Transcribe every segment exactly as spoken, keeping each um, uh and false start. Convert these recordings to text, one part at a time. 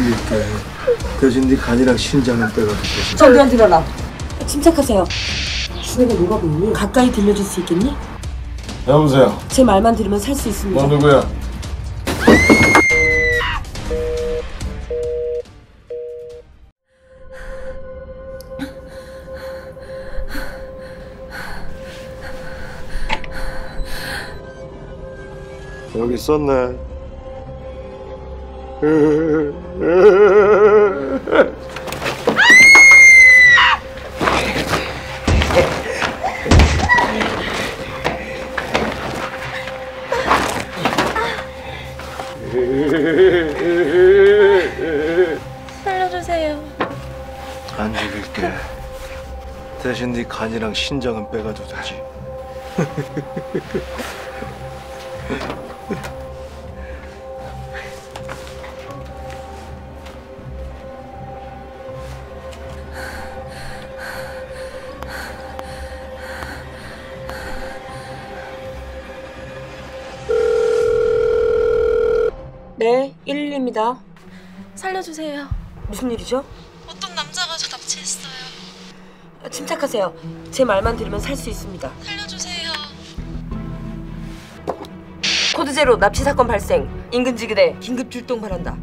죽일게. 대신 네 간이랑 신장은 빼가도 되지. 정변 들어라. 침착하세요. 주변에 뭐가 보이니? 가까이 들려줄 수 있겠니? 여보세요. 제 말만 들으면 살 수 있습니다. 너 누구야? 여기 있었네. 살려주세요. 안 죽일게. 대신 네 간이랑 신장은 빼가도 되지. 네, 일일이입니다. 살려주세요. 무슨 일이죠? 어떤 남자가 저 납치했어요. 침착하세요. 제 말만 들으면 살 수 있습니다. 살려주세요. 코드 제로 납치 사건 발생. 인근 지구대 긴급 출동 바란다.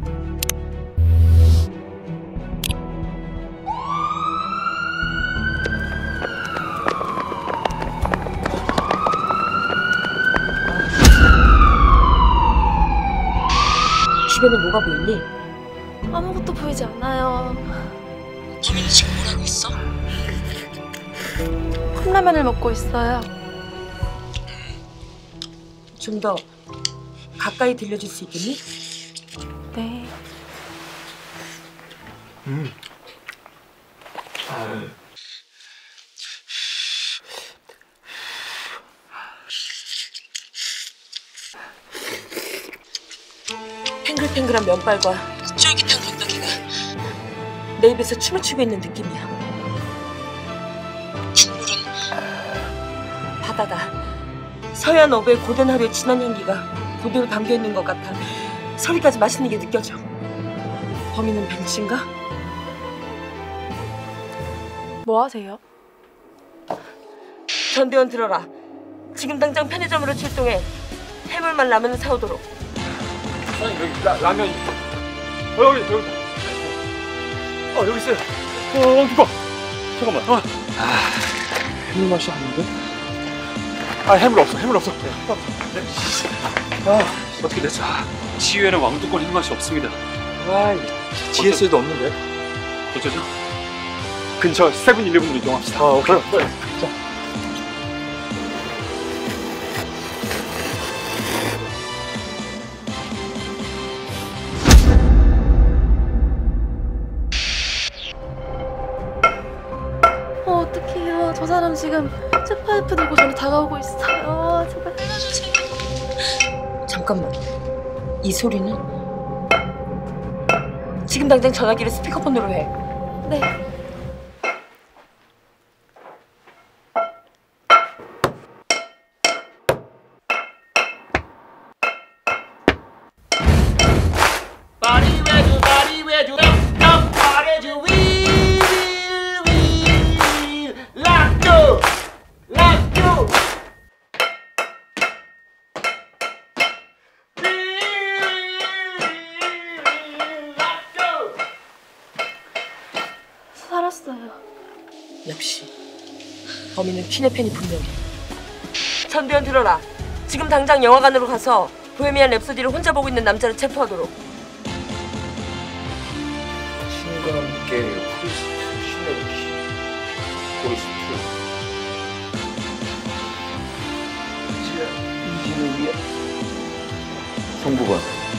주변에 뭐가 보이니? 아무것도 보이지 않아요. 범인이 지금 뭘 하고 있어? 컵라면을 먹고 있어요. 좀 더 가까이 들려줄 수 있겠니? 네. 음. 아유. 탱글탱글한 면발과 쫄깃한 건더기가 내 입에서 춤을 추고 있는 느낌이야. 국물은 바다다. 서해안 어부의 고된 하루의 진한 향기가 그대로 담겨있는 것 같아. 서리까지 맛있는 게 느껴져. 범인은 벤츠인가? 뭐 하세요? 전대원 들어라. 지금 당장 편의점으로 출동해 해물만 라면을 사오도록. 아니 여기 라, 라면 어 여기 여기 어 여기 있어요. 어 누가 잠깐만. 아, 아 해물 맛이 아닌데? 아 해물 없어 해물 없어. 네. 아 어떻게 됐어? 치유에는 왕뚜껑 흰맛이 없습니다. 아 지에스에도 없는데? 어쩌죠? 근처 세븐일레븐으로 이동합시다. 아 오케이. 네. 자. 어, 어떡해요. 저 사람 지금 쇠파이프 들고 저를 다가오고 있어요. 제발 살려주세요. 잠깐만. 이 소리는? 지금 당장 전화기를 스피커폰으로 해. 네. Body where you, body where you, up, up, body you, wheel, wheel, wheel, lock you, lock you. 살았어요. 역시 범인은 퀴네펜이 분명해. 전대원 들어라. 지금 당장 영화관으로 가서 보헤미안 랩소디를 혼자 보고 있는 남자를 체포하도록. 신과 함께 크리스트 시네르키 크리스트 이진을 위해 성부관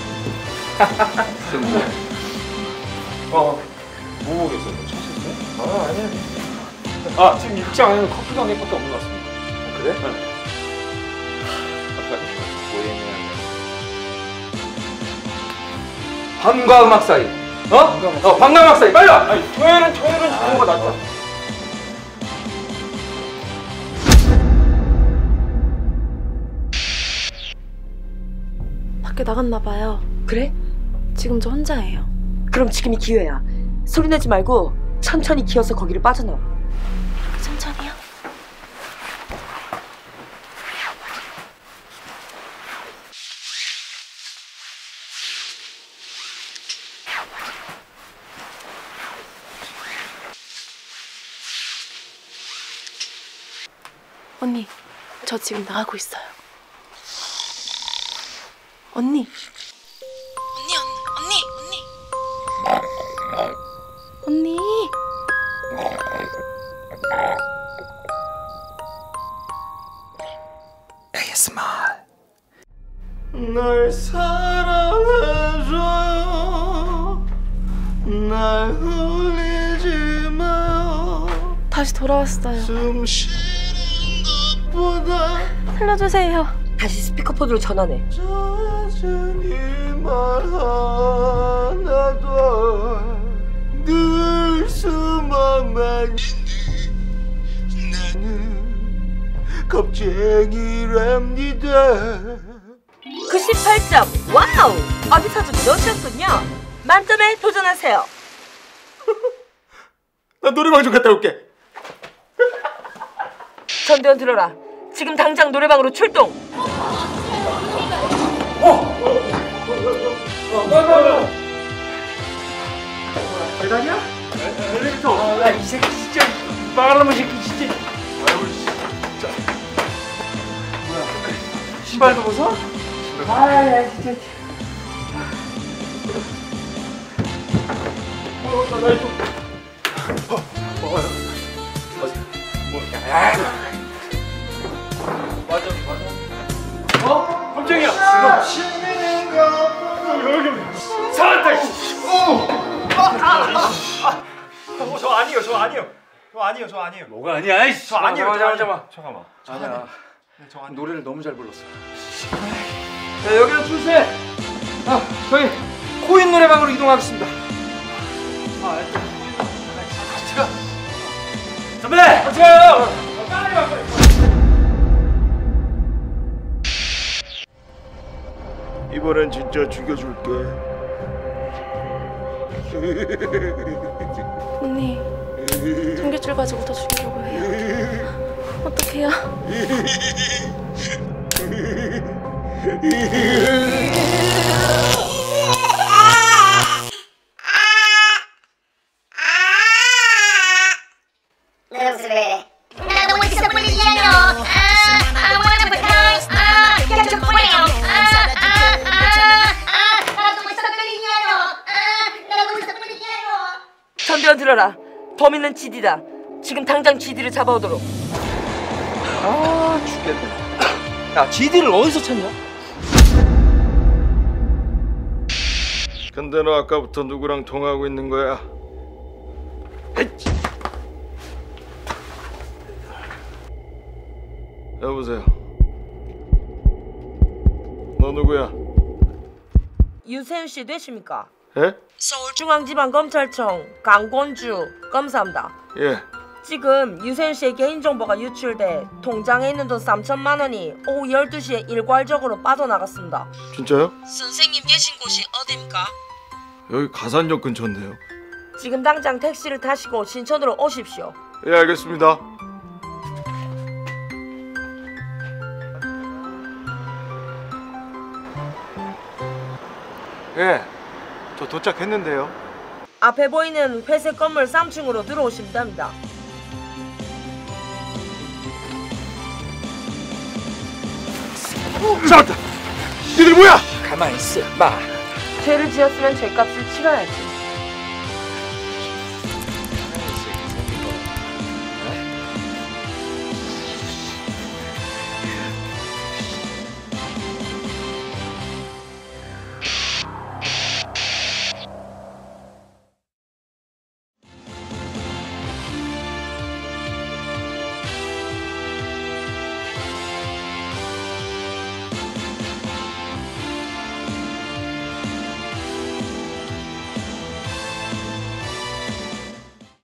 성부관 어 뭐 보겠어요? 찾으세요? 아 아니야. 아 지금 입장 안에는 커피가 한 개밖에 없는 것 같습니다. 아, 그래? 네. 밤과 음악 사이. 어? 어, 밤과 음악 사이. 빨리 와. 아니 토요일은 토요일은 그런 거 낫다. 밖에 나갔나 봐요. 그래? 지금 저 혼자예요. 그럼 지금이 기회야. 소리 내지 말고 천천히 기어서 거기를 빠져나와. 천천히요? 언니, 저 지금 나가고 있어요. 언니. 언니, 언니, 언니, 언니. 언니. 날 사랑해줘 날 흘리지 마요 다시 돌아왔어요. 숨 쉬는 것보다 살려주세요. 다시 스피커폰으로 전화해. 젖은 이 말 하나도 늘 수만만 나는 겁쟁이랍니다. 구십팔 점. 와우! 어디서도 넣으셨군요. 만점에 도전하세요. 나 노래방 좀 갔다 올게. 전대원 들어라. 지금 당장 노래방으로 출동. 계단이야? 엘리베이터. 아, 이 새끼 진짜 말하면 새끼 진짜. 아이고 진짜. 뭐야? 신발도 벗어? 아, 진짜. 어, 나, 나 이거. 어, 먹어요. 어디? 뭐? 야, 맞아, 맞아. 어? 깜짝이야. 여기, 여기. 살았다. 어, 저 아니에요, 저 아니에요, 저 아니에요, 저 아니에요. 뭐가 아니야? 이씨. 저 아니에요, 잠깐만, 저 잠깐만. 잠깐만. 아니야. 네, 저 아니에요. 노래를 너무 잘 불렀어. 네, 여기는 출세. 아, 저희 코인 노래방으로 이동하겠습니다. 아, 일단 같이 가. 선배, 같이 가요. 빨리 가, 빨리. 이번엔 진짜 죽여줄게. 언니, 전기줄 가지고 더 죽이려고 해요. 어떡해요? 내 모습 왜 이래? 나 너무 있어 보이잖아. 아, I wanna be nice. 아, 계속 보내요. 아, 아, 아, 아, 나 너무 있어 보이잖아. 아, 나 너무 있어 보이잖아. 전대원 들어라. 범인은 지디다. 지금 당장 지디를 잡아오도록. 아, 죽겠네. 야, 지디를 어디서 찾냐? 근데 너 아까부터 누구랑 통화하고 있는 거야? 여보세요. 너 누구야? 유세윤 씨 되십니까? 예? 서울중앙지방검찰청 강권주 검사입니다. 예. 지금 유세윤 씨의 개인정보가 유출돼 통장에 있는 돈 삼천만 원이 오후 열두 시에 일괄적으로 빠져나갔습니다. 진짜요? 선생님 계신 곳이 어디입니까? 여기 가산역 근처인데요. 지금 당장 택시를 타시고 신천으로 오십시오. 예, 알겠습니다. 예, 저 도착했는데요. 앞에 보이는 회색 건물 삼 층으로 들어오시면 됩니다. 잡았다! 니들 뭐야? 가만히 있어, 마. 죄를 지었으면 죄값을 치러야지.